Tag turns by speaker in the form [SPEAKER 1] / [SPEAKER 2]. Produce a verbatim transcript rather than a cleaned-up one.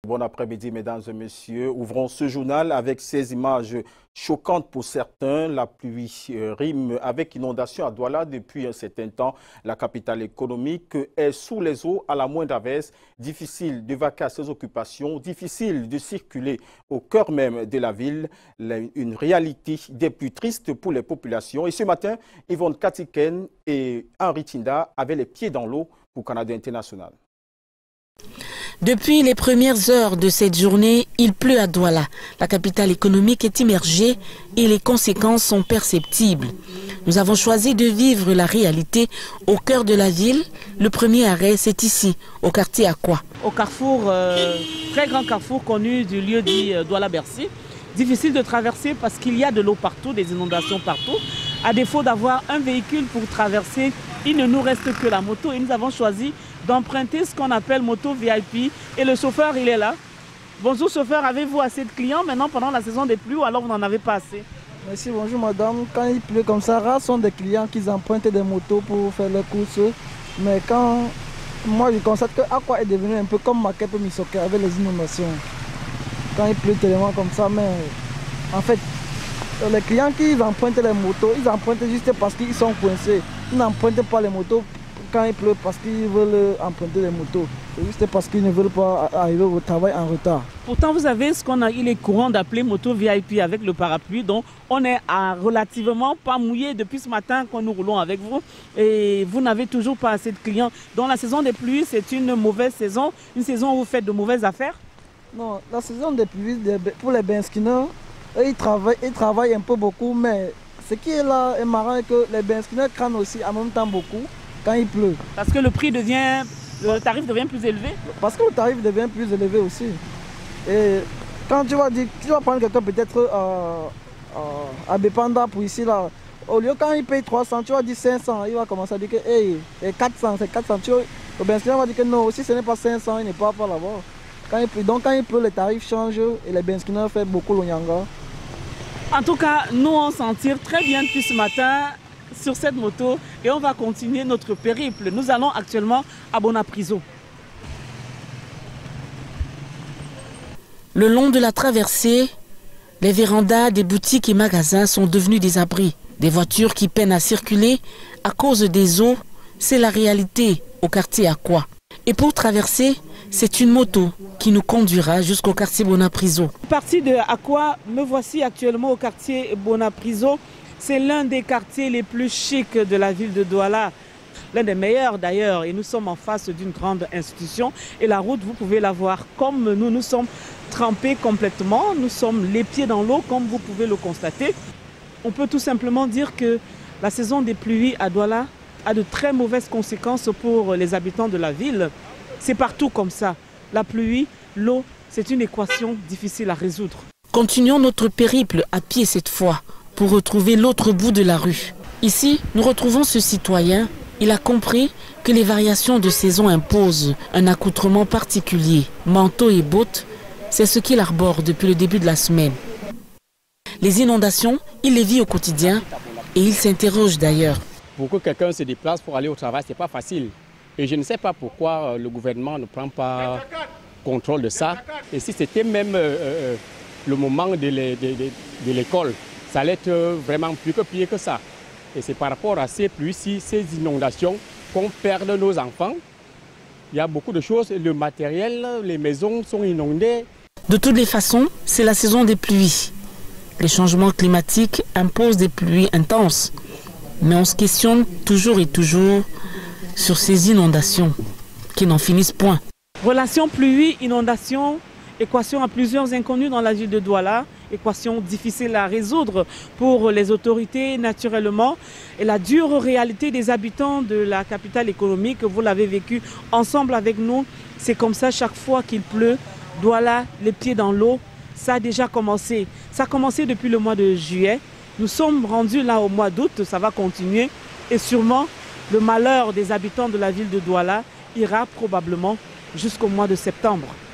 [SPEAKER 1] Bon après-midi, mesdames et messieurs. Ouvrons ce journal avec ces images choquantes pour certains. La pluie rime avec inondation à Douala depuis un certain temps. La capitale économique est sous les eaux à la moindre averse. Difficile de vaquer à ses occupations, difficile de circuler au cœur même de la ville. Une réalité des plus tristes pour les populations. Et ce matin, Yvonne Katiken et Henri Tinda avaient les pieds dans l'eau pour Canada International.
[SPEAKER 2] Depuis les premières heures de cette journée, il pleut à Douala. La capitale économique est immergée et les conséquences sont perceptibles. Nous avons choisi de vivre la réalité au cœur de la ville. Le premier arrêt, c'est ici, au quartier Aqua.
[SPEAKER 3] Au carrefour, euh, très grand carrefour connu du lieu dit euh, Douala-Bercy. Difficile de traverser parce qu'il y a de l'eau partout, des inondations partout. À défaut d'avoir un véhicule pour traverser, il ne nous reste que la moto et nous avons choisi d'emprunter ce qu'on appelle moto V I P et le chauffeur il est là. Bonjour chauffeur, avez-vous assez de clients maintenant pendant la saison des pluies ou alors vous n'en avez pas assez?
[SPEAKER 4] Merci, bonjour madame. Quand il pleut comme ça, rares sont des clients qui empruntent des motos pour faire leurs courses. Mais quand moi je constate que Aqua est devenu un peu comme Makepe Misoke avec les inondations. Quand il pleut tellement comme ça, mais en fait les clients qui empruntent les motos, ils empruntent juste parce qu'ils sont coincés. Ils n'empruntent pas les motos quand il pleut parce qu'ils veulent emprunter les motos. C'est juste parce qu'ils ne veulent pas arriver au travail en retard.
[SPEAKER 3] Pourtant, vous avez ce qu'on a, il est courant d'appeler moto V I P avec le parapluie. Donc, on est à relativement pas mouillé depuis ce matin quand nous roulons avec vous. Et vous n'avez toujours pas assez de clients. Dans la saison des pluies, c'est une mauvaise saison, une saison où vous faites de mauvaises affaires?
[SPEAKER 4] Non, la saison des pluies, pour les benskinners, ils travaillent, ils travaillent un peu beaucoup, mais ce qui est là est marrant est que les benskinners craignent aussi en même temps beaucoup quand il pleut.
[SPEAKER 3] Parce que le prix devient, le tarif devient plus élevé?
[SPEAKER 4] Parce que le tarif devient plus élevé aussi. Et quand tu vas dire, tu vas prendre quelqu'un peut-être euh, euh, à Bepanda pour ici là, au lieu quand il paye trois cents, tu vas dire cinq cents, il va commencer à dire que hey, quatre cents, c'est quatre cents. Tu, le benskiner va dire que non, si ce n'est pas cinq cents, il n'est pas pas là-bas. Quand il pleut, donc quand il pleut, les tarifs changent et les benskinners font beaucoup l'onyanga.
[SPEAKER 3] En tout cas, nous on s'en tire très bien depuis ce matin sur cette moto et on va continuer notre périple. Nous allons actuellement à Bonapriso.
[SPEAKER 2] Le long de la traversée, les vérandas des boutiques et magasins sont devenus des abris. Des voitures qui peinent à circuler à cause des eaux, c'est la réalité au quartier Aqua. Et pour traverser, c'est une moto qui nous conduira jusqu'au quartier Bonapriso.
[SPEAKER 3] Parti de Aqua, me voici actuellement au quartier Bonapriso. C'est l'un des quartiers les plus chics de la ville de Douala, l'un des meilleurs d'ailleurs. Et nous sommes en face d'une grande institution. Et la route, vous pouvez la voir comme nous, nous sommes trempés complètement. Nous sommes les pieds dans l'eau, comme vous pouvez le constater. On peut tout simplement dire que la saison des pluies à Douala a de très mauvaises conséquences pour les habitants de la ville. C'est partout comme ça. La pluie, l'eau, c'est une équation difficile à résoudre.
[SPEAKER 2] Continuons notre périple à pied cette fois, pour retrouver l'autre bout de la rue. Ici, nous retrouvons ce citoyen. Il a compris que les variations de saison imposent un accoutrement particulier. Manteau et bottes, c'est ce qu'il arbore depuis le début de la semaine. Les inondations, il les vit au quotidien et il s'interroge d'ailleurs.
[SPEAKER 5] Pour que quelqu'un se déplace pour aller au travail, ce n'est pas facile. Et je ne sais pas pourquoi le gouvernement ne prend pas contrôle de ça. Et si c'était même euh, le moment de l'école, ça allait être vraiment plus que pire que ça. Et c'est par rapport à ces pluies-ci, ces inondations, qu'on perd nos enfants. Il y a beaucoup de choses, le matériel, les maisons sont inondées.
[SPEAKER 2] De toutes les façons, c'est la saison des pluies. Les changements climatiques imposent des pluies intenses. Mais on se questionne toujours et toujours sur ces inondations qui n'en finissent point.
[SPEAKER 3] Relation pluie-inondation, équation à plusieurs inconnus dans la ville de Douala. Équation difficile à résoudre pour les autorités naturellement. Et la dure réalité des habitants de la capitale économique, vous l'avez vécu ensemble avec nous. C'est comme ça chaque fois qu'il pleut, Douala, les pieds dans l'eau. Ça a déjà commencé. Ça a commencé depuis le mois de juillet. Nous sommes rendus là au mois d'août, ça va continuer. Et sûrement, le malheur des habitants de la ville de Douala ira probablement jusqu'au mois de septembre.